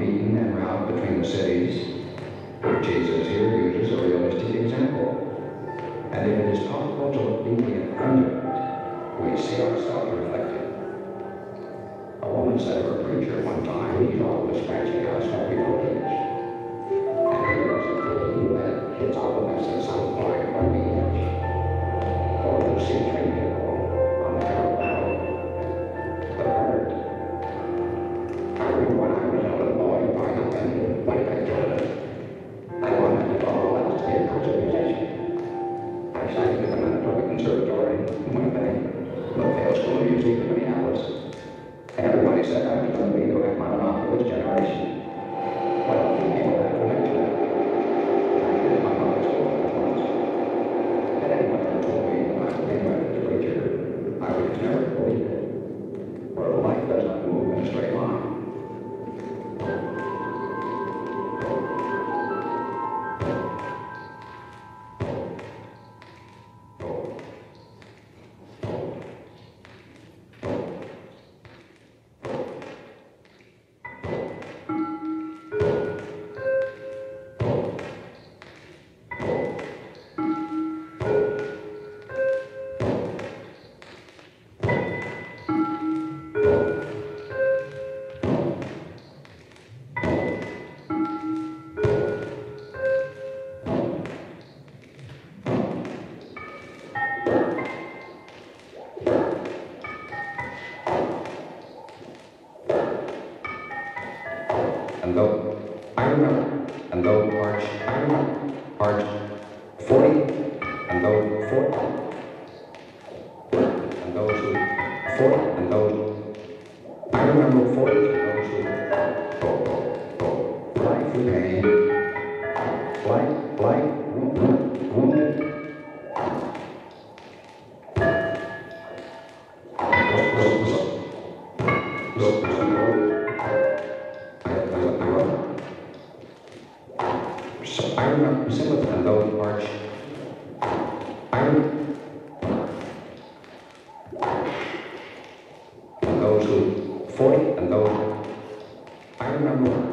beaten en route between the cities, Jesus here uses a realistic example. And if it is possible to look deeply at conduct, we see ourselves reflected. A woman said of her preacher one time, he's always scratching us when people teach. And he was a fool that it's all of us at some point or the edge. Or you see three people on the road, the herd. I remember when I was a little boy growing up in Winnipeg, Canada, I wanted to go last year as a musician. I sang at the Manitoba Conservatory in Winnipeg, Millfield School of Music in Minneapolis. Everybody said I was going to be the Rachmaninoff of this generation. Well, a few people had to admit to that. I did my mother's school once. And anyone who told me I would be invited to preacher, I would just never believe it. For life does not move in a straight line. And though Arch 40, and though 40, and those who 40, and those, I remember 40, and those who life through pain, wounded. I remember sympathy and those march. And those who 40 and those I remember.